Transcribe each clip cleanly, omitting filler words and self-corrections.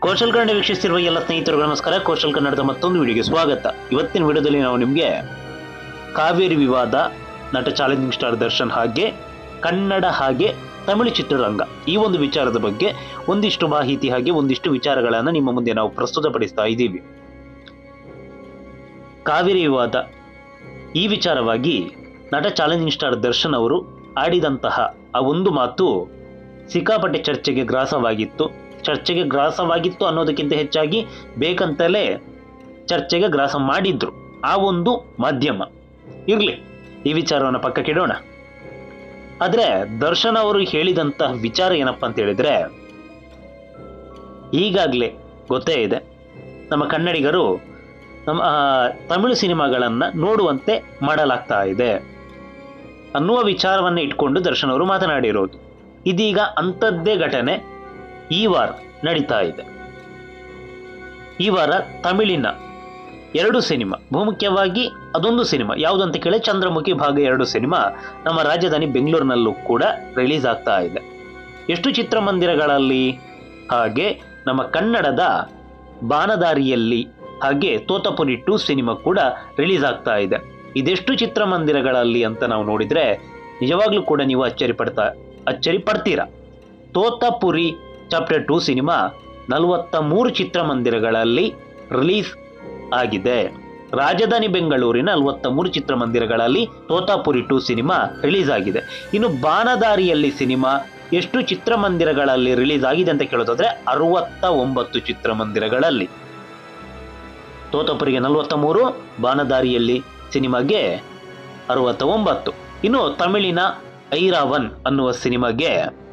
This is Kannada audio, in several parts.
ಕೌಶಲ್ ಕನ್ನಡ ವೀಕ್ಷಿಸ್ತಿರುವ ಎಲ್ಲ ಸ್ನೇಹಿತರು ನಮಸ್ಕಾರ. ಕೌಶಲ್ ಕನ್ನಡದ ಮತ್ತೊಂದು ವಿಡಿಯೋಗೆ ಸ್ವಾಗತ. ಇವತ್ತಿನ ವಿಡಿಯೋದಲ್ಲಿ ನಾವು ನಿಮಗೆ ಕಾವೇರಿ ವಿವಾದ, ನಟ ಚಾಲೆಂಜಿಂಗ್ ಸ್ಟಾರ್ ದರ್ಶನ್ ಹಾಗೆ ಕನ್ನಡ ಹಾಗೆ ತಮಿಳು ಚಿತ್ರರಂಗ ಈ ಒಂದು ವಿಚಾರದ ಬಗ್ಗೆ ಒಂದಿಷ್ಟು ಮಾಹಿತಿ ಹಾಗೆ ಒಂದಿಷ್ಟು ವಿಚಾರಗಳನ್ನು ನಿಮ್ಮ ಮುಂದೆ ನಾವು ಪ್ರಸ್ತುತಪಡಿಸ್ತಾ ಇದ್ದೀವಿ. ಕಾವೇರಿ ವಿವಾದ ಈ ವಿಚಾರವಾಗಿ ನಟ ಚಾಲೆಂಜಿಂಗ್ ಸ್ಟಾರ್ ದರ್ಶನ್ ಅವರು ಆಡಿದಂತಹ ಆ ಒಂದು ಮಾತು ಸಿಕ್ಕಾಪಟ್ಟೆ ಚರ್ಚೆಗೆ ಗ್ರಾಸವಾಗಿತ್ತು ಅನ್ನೋದಕ್ಕಿಂತ ಹೆಚ್ಚಾಗಿ ಬೇಕಂತಲೇ ಚರ್ಚೆಗೆ ಗ್ರಾಸ ಮಾಡಿದ್ರು ಆ ಒಂದು ಮಾಧ್ಯಮ. ಇರಲಿ, ಈ ವಿಚಾರವನ್ನು ಪಕ್ಕಕ್ಕಿಡೋಣ. ಆದರೆ ದರ್ಶನ್ ಅವರು ಹೇಳಿದಂತಹ ವಿಚಾರ ಏನಪ್ಪ ಅಂತ ಹೇಳಿದ್ರೆ, ಈಗಾಗಲೇ ಗೊತ್ತೇ ಇದೆ ನಮ್ಮ ಕನ್ನಡಿಗರು ನಮ್ಮ ತಮಿಳು ಸಿನಿಮಾಗಳನ್ನು ನೋಡುವಂತೆ ಮಾಡಲಾಗ್ತಾ ಇದೆ ಅನ್ನುವ ವಿಚಾರವನ್ನು ಇಟ್ಕೊಂಡು ದರ್ಶನ್ ಅವರು ಮಾತನಾಡಿರೋದು. ಇದೀಗ ಅಂಥದ್ದೇ ಘಟನೆ ಈ ವಾರ ನಡೀತಾ ಇದೆ. ಈ ವಾರ ತಮಿಳಿನ 2 ಸಿನಿಮಾ, ಬಹುಮುಖ್ಯವಾಗಿ ಅದೊಂದು ಸಿನಿಮಾ ಯಾವುದಂತ ಕೇಳಿ ಚಂದ್ರಮುಖಿ ಭಾಗ 2 ಸಿನಿಮಾ ನಮ್ಮ ರಾಜಧಾನಿ ಬೆಂಗಳೂರಿನಲ್ಲೂ ಕೂಡ ರಿಲೀಸ್ ಆಗ್ತಾ ಇದೆ. ಎಷ್ಟು ಚಿತ್ರಮಂದಿರಗಳಲ್ಲಿ? ಹಾಗೆ ನಮ್ಮ ಕನ್ನಡದ ಬಾನದಾರಿಯಲ್ಲಿ ಹಾಗೆ ತೋತಾಪುರಿ 2 ಸಿನಿಮಾ ಕೂಡ ರಿಲೀಸ್ ಆಗ್ತಾ ಇದೆ. ಇದೆಷ್ಟು ಚಿತ್ರಮಂದಿರಗಳಲ್ಲಿ ಅಂತ ನಾವು ನೋಡಿದ್ರೆ ನಿಜವಾಗ್ಲೂ ಕೂಡ ನೀವು ಅಚ್ಚರಿ ಪಡ್ತೀರಾ. ತೋತಾಪುರಿ ಚಾಪ್ಟರ್ 2 ಸಿನಿಮಾ 43 ಚಿತ್ರಮಂದಿರಗಳಲ್ಲಿ ರಿಲೀಸ್ ಆಗಿದೆ. ರಾಜಧಾನಿ ಬೆಂಗಳೂರಿನ 43 ಚಿತ್ರಮಂದಿರಗಳಲ್ಲಿ ತೋತಾಪುರಿ 2 ಸಿನಿಮಾ ರಿಲೀಸ್ ಆಗಿದೆ. ಇನ್ನು ಬಾನದಾರಿಯಲ್ಲಿ ಸಿನಿಮಾ ಎಷ್ಟು ಚಿತ್ರಮಂದಿರಗಳಲ್ಲಿ ರಿಲೀಸ್ ಆಗಿದೆ ಅಂತ ಕೇಳೋದಾದ್ರೆ 69 ಚಿತ್ರಮಂದಿರಗಳಲ್ಲಿ. ತೋತಾಪುರಿಗೆ 43, ಬಾನದಾರಿಯಲ್ಲಿ ಸಿನಿಮಾಗೆ 69. ಇನ್ನು ತಮಿಳಿನ ಐರಾವನ್ ಅನ್ನುವ ಸಿನಿಮಾಗೆ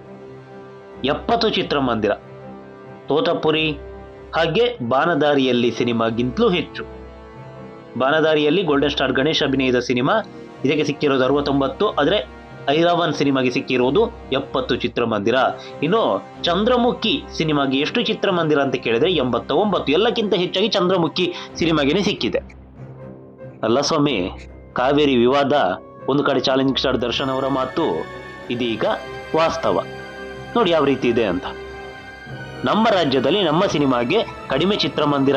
70 ಚಿತ್ರಮಂದಿರ. ತೋತಾಪುರಿ ಹಾಗೆ ಬಾನದಾರಿಯಲ್ಲಿ ಸಿನಿಮಾಗಿಂತಲೂ ಹೆಚ್ಚು. ಬಾನದಾರಿಯಲ್ಲಿ ಗೋಲ್ಡನ್ ಸ್ಟಾರ್ ಗಣೇಶ್ ಅಭಿನಯದ ಸಿನಿಮಾ, ಇದಕ್ಕೆ ಸಿಕ್ಕಿರೋದು 69, ಆದರೆ ಐರಾವನ್ ಸಿನಿಮಾಗೆ ಸಿಕ್ಕಿರೋದು 70 ಚಿತ್ರಮಂದಿರ. ಇನ್ನು ಚಂದ್ರಮುಖಿ ಸಿನಿಮಾಗೆ ಎಷ್ಟು ಚಿತ್ರಮಂದಿರ ಅಂತ ಕೇಳಿದ್ರೆ 89. ಎಲ್ಲಕ್ಕಿಂತ ಹೆಚ್ಚಾಗಿ ಚಂದ್ರಮುಖಿ ಸಿನಿಮಾಗೇನೆ ಸಿಕ್ಕಿದೆ. ಅಲ್ಲ ಸ್ವಾಮಿ, ಕಾವೇರಿ ವಿವಾದ ಒಂದು ಕಡೆ ಚಾಲೆಂಜಿಂಗ್ ಸ್ಟಾರ್ ದರ್ಶನ್ ಅವರ ಮಾತು, ಇದೀಗ ವಾಸ್ತವ. ನೋಡಿ ಯಾವ ರೀತಿ ಇದೆ ಅಂತ. ನಮ್ಮ ರಾಜ್ಯದಲ್ಲಿ ನಮ್ಮ ಸಿನಿಮಾಗೆ ಕಡಿಮೆ ಚಿತ್ರಮಂದಿರ,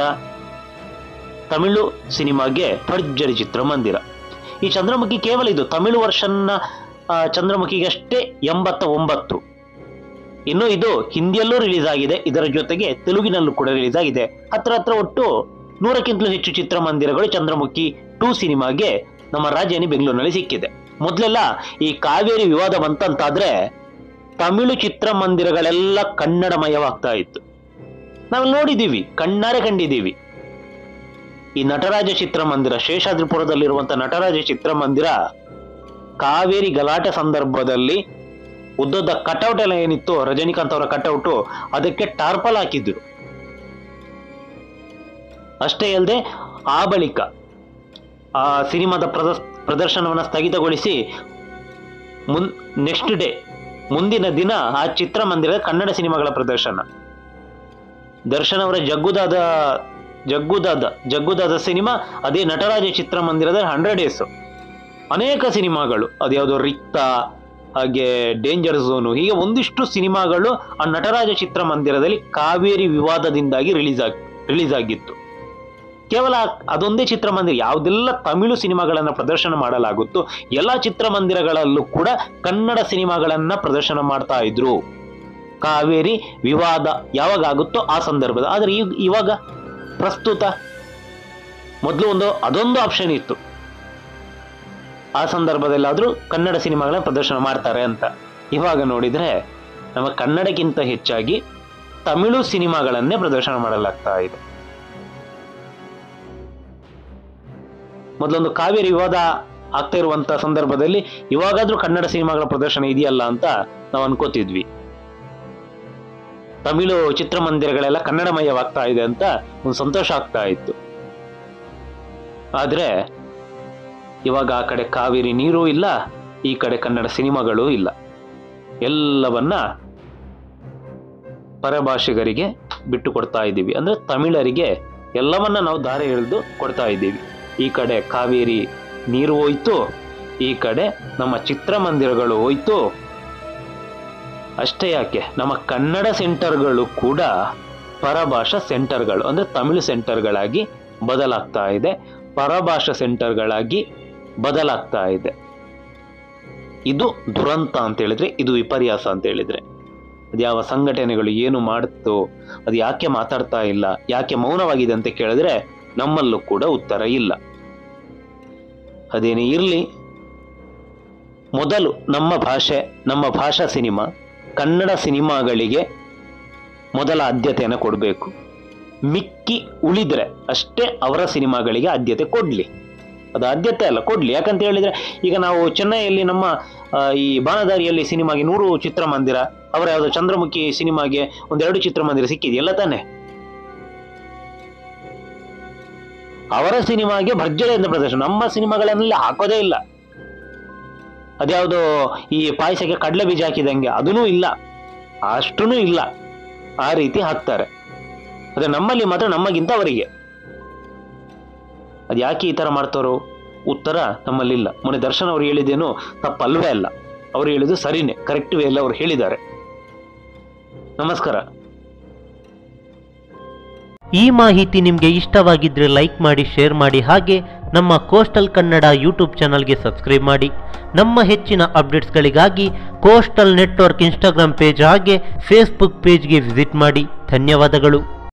ತಮಿಳು ಸಿನಿಮಾಗೆ ಭರ್ಜರಿ ಚಿತ್ರಮಂದಿರ. ಈ ಚಂದ್ರಮುಖಿ ಕೇವಲ ಇದು ತಮಿಳು ವರ್ಷನ್ನ ಚಂದ್ರಮುಖಿಗೆ ಅಷ್ಟೇ 89. ಇನ್ನು ಇದು ಹಿಂದಿಯಲ್ಲೂ ರಿಲೀಸ್ ಆಗಿದೆ, ಇದರ ಜೊತೆಗೆ ತೆಲುಗಿನಲ್ಲೂ ಕೂಡ ರಿಲೀಸ್ ಆಗಿದೆ. ಹತ್ರ ಒಟ್ಟು 100ಕ್ಕಿಂತಲೂ ಹೆಚ್ಚು ಚಿತ್ರಮಂದಿರಗಳು ಚಂದ್ರಮುಖಿ 2 ಸಿನಿಮಾಗೆ ನಮ್ಮ ರಾಜಧಾನಿ ಬೆಂಗಳೂರಿನಲ್ಲಿ ಸಿಕ್ಕಿದೆ. ಮೊದಲೆಲ್ಲ ಈ ಕಾವೇರಿ ವಿವಾದ ಬಂತಂತಾದ್ರೆ ತಮಿಳು ಚಿತ್ರಮಂದಿರಗಳೆಲ್ಲ ಕನ್ನಡಮಯವಾಗ್ತಾ ಇತ್ತು. ನಾವು ನೋಡಿದ್ದೀವಿ, ಕಣ್ಣಾರೆ ಕಂಡಿದ್ದೀವಿ. ಈ ನಟರಾಜ ಚಿತ್ರಮಂದಿರ, ಶೇಷಾದ್ರಿಪುರದಲ್ಲಿರುವಂತಹ ನಟರಾಜ ಚಿತ್ರಮಂದಿರ ಕಾವೇರಿ ಗಲಾಟೆ ಸಂದರ್ಭದಲ್ಲಿ ಉದ್ದದ ಕಟೌಟ್ ಎಲ್ಲ ಏನಿತ್ತು, ರಜನಿಕಾಂತ್ ಅವರ ಕಟೌಟು, ಅದಕ್ಕೆ ಟಾರ್ಪಲ್ ಹಾಕಿದ್ರು. ಅಷ್ಟೇ ಅಲ್ಲದೆ ಆ ಬಳಿಕ ಆ ಸಿನಿಮಾದ ಪ್ರದರ್ಶನವನ್ನು ಸ್ಥಗಿತಗೊಳಿಸಿ ನೆಕ್ಸ್ಟ್ ಡೇ, ಮುಂದಿನ ದಿನ ಆ ಚಿತ್ರಮಂದಿರದ ಕನ್ನಡ ಸಿನಿಮಾಗಳ ಪ್ರದರ್ಶನ. ದರ್ಶನ್ ಅವರ ಜಗ್ಗುದಾದ ಸಿನಿಮಾ ಅದೇ ನಟರಾಜ ಚಿತ್ರಮಂದಿರದ 100 ಡೇಸ್. ಅನೇಕ ಸಿನಿಮಾಗಳು, ಅದ್ಯಾವುದೋ ರಿಕ್ತ, ಹಾಗೆ ಡೇಂಜರ್ ಝೋನು, ಹೀಗೆ ಒಂದಿಷ್ಟು ಸಿನಿಮಾಗಳು ಆ ನಟರಾಜ ಚಿತ್ರಮಂದಿರದಲ್ಲಿ ಕಾವೇರಿ ವಿವಾದದಿಂದಾಗಿ ರಿಲೀಸ್ ಆಗಿತ್ತು. ಕೇವಲ ಅದೊಂದೇ ಚಿತ್ರಮಂದಿರ, ಯಾವುದೆಲ್ಲ ತಮಿಳು ಸಿನಿಮಾಗಳನ್ನು ಪ್ರದರ್ಶನ ಮಾಡಲಾಗುತ್ತೋ ಎಲ್ಲ ಚಿತ್ರಮಂದಿರಗಳಲ್ಲೂ ಕೂಡ ಕನ್ನಡ ಸಿನಿಮಾಗಳನ್ನ ಪ್ರದರ್ಶನ ಮಾಡ್ತಾ ಇದ್ರು. ಕಾವೇರಿ ವಿವಾದ ಯಾವಾಗ ಆಗುತ್ತೋ ಆ ಸಂದರ್ಭದ. ಆದರೆ ಇವಾಗ ಪ್ರಸ್ತುತ ಮೊದಲು ಅದೊಂದು ಆಪ್ಷನ್ ಇತ್ತು, ಆ ಸಂದರ್ಭದಲ್ಲಾದ್ರೂ ಕನ್ನಡ ಸಿನಿಮಾಗಳನ್ನ ಪ್ರದರ್ಶನ ಮಾಡ್ತಾರೆ ಅಂತ. ಇವಾಗ ನೋಡಿದ್ರೆ ನಮ್ಮ ಕನ್ನಡಕ್ಕಿಂತ ಹೆಚ್ಚಾಗಿ ತಮಿಳು ಸಿನಿಮಾಗಳನ್ನೇ ಪ್ರದರ್ಶನ ಮಾಡಲಾಗ್ತಾ ಇದೆ. ಮೊದಲೊಂದು ಕಾವೇರಿ ವಿವಾದ ಆಗ್ತಾ ಇರುವಂತಹ ಸಂದರ್ಭದಲ್ಲಿ ಇವಾಗಾದ್ರೂ ಕನ್ನಡ ಸಿನಿಮಾಗಳ ಪ್ರದರ್ಶನ ಇದೆಯಲ್ಲ ಅಂತ ನಾವು ಅನ್ಕೋತಿದ್ವಿ. ತಮಿಳು ಚಿತ್ರಮಂದಿರಗಳೆಲ್ಲ ಕನ್ನಡಮಯವಾಗ್ತಾ ಇದೆ ಅಂತ ಒಂದು ಸಂತೋಷ ಆಗ್ತಾ ಇತ್ತು. ಆದ್ರೆ ಇವಾಗ ಆ ಕಡೆ ಕಾವೇರಿ ನೀರು ಇಲ್ಲ, ಈ ಕಡೆ ಕನ್ನಡ ಸಿನಿಮಾಗಳು ಇಲ್ಲ. ಎಲ್ಲವನ್ನ ಪರಭಾಷಿಗರಿಗೆ ಬಿಟ್ಟು ಕೊಡ್ತಾ ಇದ್ದೀವಿ. ಅಂದ್ರೆ ತಮಿಳರಿಗೆ ಎಲ್ಲವನ್ನ ನಾವು ದಾರಿ ಎಳೆದು ಕೊಡ್ತಾ ಇದ್ದೀವಿ. ಈ ಕಡೆ ಕಾವೇರಿ ನೀರು ಹೋಯ್ತು, ಈ ಕಡೆ ನಮ್ಮ ಚಿತ್ರಮಂದಿರಗಳು ಹೋಯ್ತು. ಅಷ್ಟೇ ಯಾಕೆ, ನಮ್ಮ ಕನ್ನಡ ಸೆಂಟರ್ಗಳು ಕೂಡ ಪರಭಾಷಾ ಸೆಂಟರ್ಗಳು ಅಂದರೆ ತಮಿಳು ಸೆಂಟರ್ಗಳಾಗಿ ಬದಲಾಗ್ತಾ ಇದೆ, ಪರಭಾಷಾ ಸೆಂಟರ್ಗಳಾಗಿ ಬದಲಾಗ್ತಾ ಇದೆ. ಇದು ದುರಂತ ಅಂತ ಹೇಳಿದ್ರೆ, ಇದು ವಿಪರ್ಯಾಸ ಅಂತ ಹೇಳಿದ್ರೆ. ಅದು ಯಾವ ಸಂಘಟನೆಗಳು ಏನು ಮಾಡುತ್ತೋ, ಅದು ಯಾಕೆ ಮಾತಾಡ್ತಾ ಇಲ್ಲ, ಯಾಕೆ ಮೌನವಾಗಿದೆ ಅಂತ ಕೇಳಿದ್ರೆ ನಮ್ಮಲ್ಲೂ ಕೂಡ ಉತ್ತರ ಇಲ್ಲ. ಅದೇನೇ ಇರಲಿ, ಮೊದಲು ನಮ್ಮ ಭಾಷೆ, ನಮ್ಮ ಭಾಷಾ ಸಿನಿಮಾ, ಕನ್ನಡ ಸಿನಿಮಾಗಳಿಗೆ ಮೊದಲ ಆದ್ಯತೆಯನ್ನು ಕೊಡಬೇಕು. ಮಿಕ್ಕಿ ಉಳಿದ್ರೆ ಅಷ್ಟೇ ಅವರ ಸಿನಿಮಾಗಳಿಗೆ ಆದ್ಯತೆ ಕೊಡಲಿ. ಅದು ಆದ್ಯತೆ ಅಲ್ಲ, ಕೊಡಲಿ. ಯಾಕಂತ ಹೇಳಿದ್ರೆ ಈಗ ನಾವು ಚೆನ್ನೈಯಲ್ಲಿ ನಮ್ಮ ಈ ಬಾಣದಾರಿಯಲ್ಲಿ ಸಿನಿಮಾಗೆ 100 ಚಿತ್ರಮಂದಿರ, ಅವರ ಯಾವುದೋ ಚಂದ್ರಮುಖಿ ಸಿನಿಮಾಗೆ 1-2 ಚಿತ್ರಮಂದಿರ ಸಿಕ್ಕಿದೆಯಲ್ಲ ತಾನೆ. ಅವರ ಸಿನಿಮಾಗೆ ಭರ್ಜರಿಯಿಂದ ಪ್ರದರ್ಶನ, ನಮ್ಮ ಸಿನಿಮಾಗಳನ್ನೆಲ್ಲ ಹಾಕೋದೇ ಇಲ್ಲ. ಅದ್ಯಾವುದೋ ಈ ಪಾಯಸಕ್ಕೆ ಕಡಲೆ ಬೀಜ ಹಾಕಿದಂಗೆ ಅದೂ ಇಲ್ಲ, ಅಷ್ಟೂ ಇಲ್ಲ, ಆ ರೀತಿ ಹಾಕ್ತಾರೆ. ಅದೇ ನಮ್ಮಲ್ಲಿ ಮಾತ್ರ ನಮಗಿಂತ ಅವರಿಗೆ. ಅದು ಯಾಕೆ ಈ ಥರ ಮಾಡ್ತಾರೋ ಉತ್ತರ ನಮ್ಮಲ್ಲಿಲ್ಲ. ಮೊನ್ನೆ ದರ್ಶನ್ ಅವರು ಹೇಳಿದ್ದೇನು ತಪ್ಪಲ್ವೇ ಅಲ್ಲ, ಅವರು ಹೇಳಿದ್ದು ಸರಿನೇ, ಕರೆಕ್ಟ್ ವೇ ಎಲ್ಲ ಅವ್ರು ಹೇಳಿದ್ದಾರೆ. ನಮಸ್ಕಾರ. ಈ ಮಾಹಿತಿ ನಿಮಗೆ ಇಷ್ಟವಾಗಿದ್ದರೆ ಲೈಕ್ ಮಾಡಿ, ಶೇರ್ ಮಾಡಿ, ಹಾಗೆ ನಮ್ಮ ಕೋಸ್ಟಲ್ ಕನ್ನಡ ಯೂಟ್ಯೂಬ್ ಚಾನಲ್ಗೆ ಸಬ್ಸ್ಕ್ರೈಬ್ ಮಾಡಿ. ನಮ್ಮ ಹೆಚ್ಚಿನ ಅಪ್ಡೇಟ್ಸ್ಗಳಿಗಾಗಿ ಕೋಸ್ಟಲ್ ನೆಟ್ವರ್ಕ್ ಇನ್ಸ್ಟಾಗ್ರಾಮ್ ಪೇಜ್ ಹಾಗೆ ಫೇಸ್ಬುಕ್ ಪೇಜ್ಗೆ ವಿಸಿಟ್ ಮಾಡಿ. ಧನ್ಯವಾದಗಳು.